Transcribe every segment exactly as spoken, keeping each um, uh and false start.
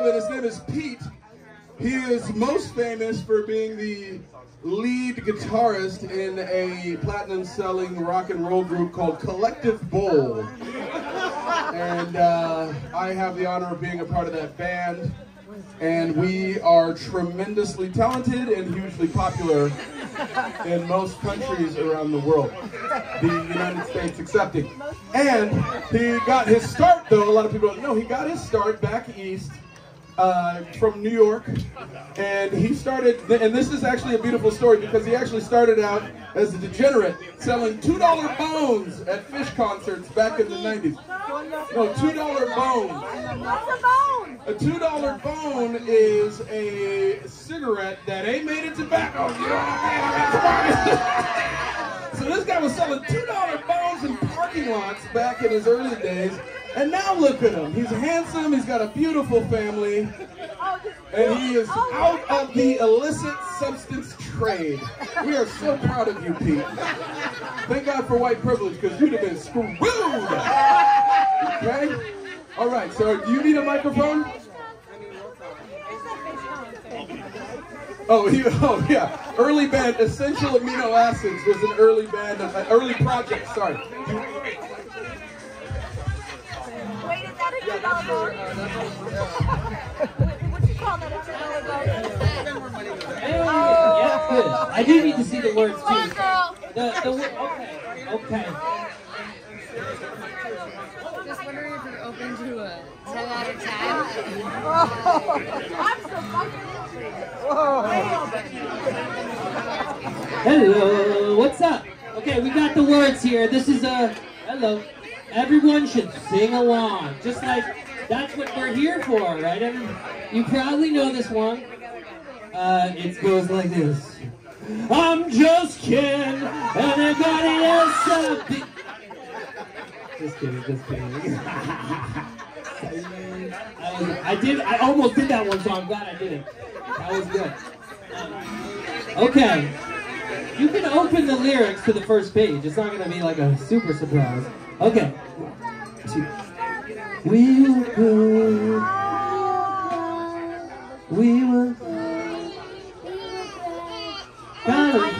gentleman, his name is Pete. He is most famous for being the lead guitarist in a platinum-selling rock and roll group called Collective Bowl. And uh, I have the honor of being a part of that band. And we are tremendously talented and hugely popular in most countries around the world, the United States accepting. And he got his start, though, a lot of people don't know, he got his start back east uh, from New York. And he started, and this is actually a beautiful story because he actually started out as a degenerate selling two dollar bones at fish concerts back in the nineties. No, two dollar bones. What's a bone? A two dollar bone is a cigarette that ain't made of tobacco. So this guy was selling two dollar bones in parking lots back in his early days. And now look at him. He's handsome, he's got a beautiful family, and he is out of the illicit substance trade. We are so proud of you, Pete. Thank God for white privilege, because you'd have been screwed. Okay? All right, so do you need a microphone? Oh, he, oh yeah. Early band, Essential Amino Acids was an early band, an early project, sorry. Wait, is that a two dollar bone? What you call that, a two dollar bone? Oh. Yeah, good. I do need to see the words too. Come on, girl. The, the, okay, okay. Just wondering if you're open to a ten out of ten. Oh, I'm so fucking Hello, what's up? Okay, we got the words here. This is a, hello. Everyone should sing along, just like that's what we're here for, right? Every, you probably know this one. Uh, it goes like this. I'm just kidding, anybody else a bit... Just kidding, just kidding. I, was, I did, I almost did that one, so I'm glad I did it. That was good. Um, okay, you can open the lyrics to the first page. It's not going to be like a super surprise. Okay. We will go. We will go. Got it.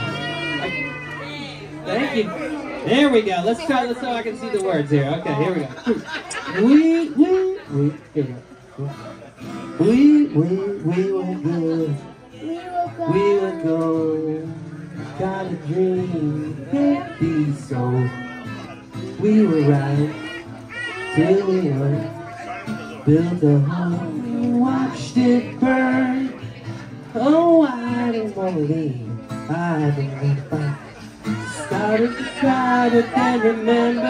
Thank you. There we go. Let's try. Let's so I can see the words here. Okay, here we go. We, we, we. Here we go. We, we, we will go. We will go. Got a dream. Can't be so. We were right till we were. Built a home, watched it burn. Oh, I don't want to leave. I don't want to fight. Started to cry, but then remembered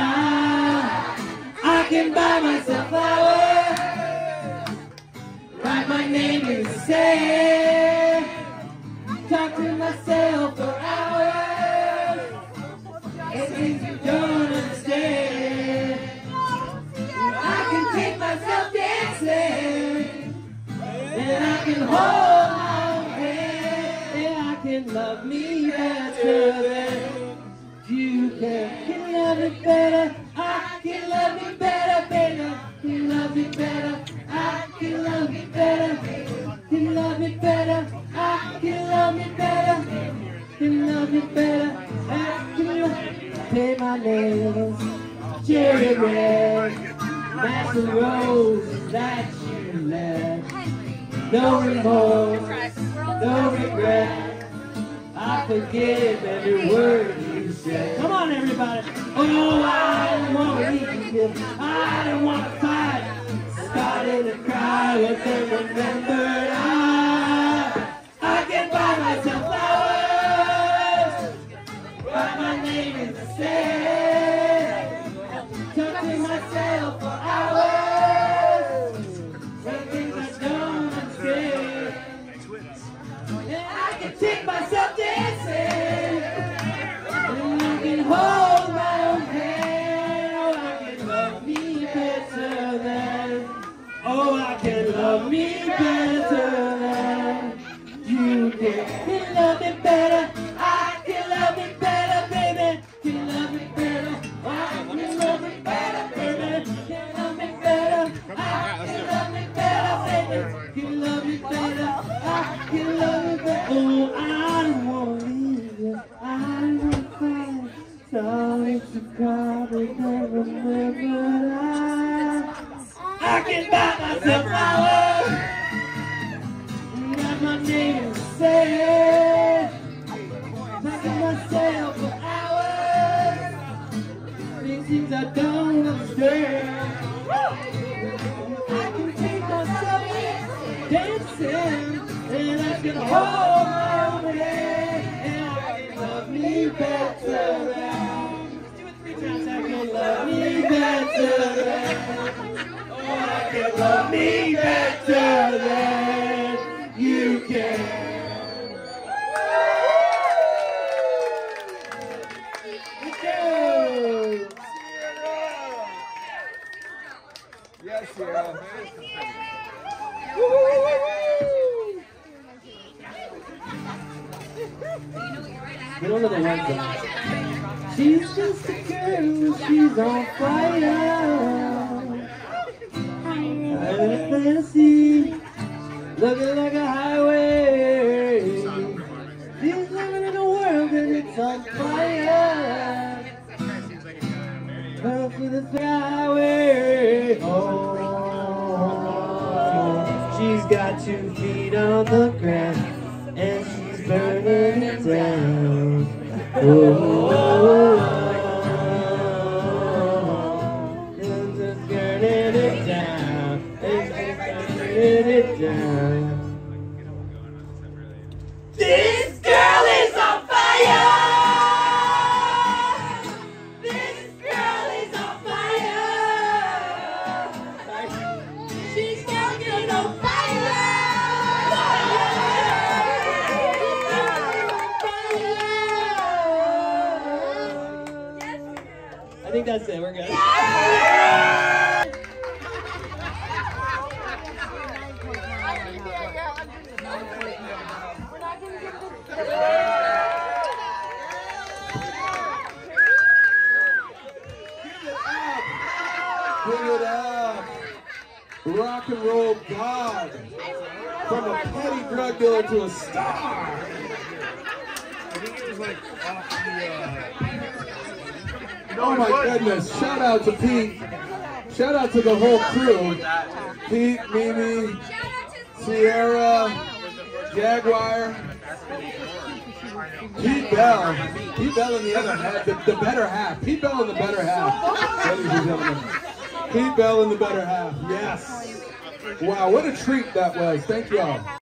I, I can buy myself flowers. Write my name in the sand. Talk to myself for hours. It's things you don't understand. I can take myself dancing, and I can hold my own hand, and I can love me better than you can. Can love me better. I can love me better, baby. Can love me better. I can love me better. Can love me better. I can love me better. Can love me better. I can love me. Pay my nails, cherry red, that's the rose that you left. No remorse, no regret. I forgive every word you said. Come on, everybody. Oh, I don't want to leave you. I don't want to fight. Started to cry, but then remembered I, I can buy myself flowers. Write my name in the sand. Talk to myself for hours. Say things I don't understand. And I can take myself dancing. And I can hold my own hand. Oh, I can love me better than. Oh, I can love me better than you can. Can love me better. I can love me better, baby. Can love me better. I can love me better, baby. Can love me better. I can love me better, baby. can love me better. I can love you better. Oh, I don't want to leave you. I don't want to cry. Sorry to probably never remember. I, I can buy myself flowers. Got my name to say. Knocking myself for hours. Things I don't understand. I can take myself dancing, and I can hold my own hand, and I can love me better than. Let's do it three times. I can love me better than. Oh, I can love me better than you can. Yes, Sierra. We don't know the words though. She's just a girl, she's on fire. I got a fantasy, looking like a highway. She's living in a world and it's on fire. Girl for the highway. Oh, she's got two feet on the ground and she's burning it down. Oh, and she's burning it down. And she's burning it down. This girl is on fire. I think that's it. We're good. Give it up. Rock and roll god. From a petty drug dealer to a star. I think it was like off the, uh... Oh my goodness. Shout out to Pete. Shout out to the whole crew. Pete, Mimi, Sierra, Jaguar. Pete Bell. Pete Bell in the other half. The, the better half. Pete Bell in the better half. Ladies and gentlemen. Pete Bell in the better half. Yes. Wow, what a treat that was. Thank you all.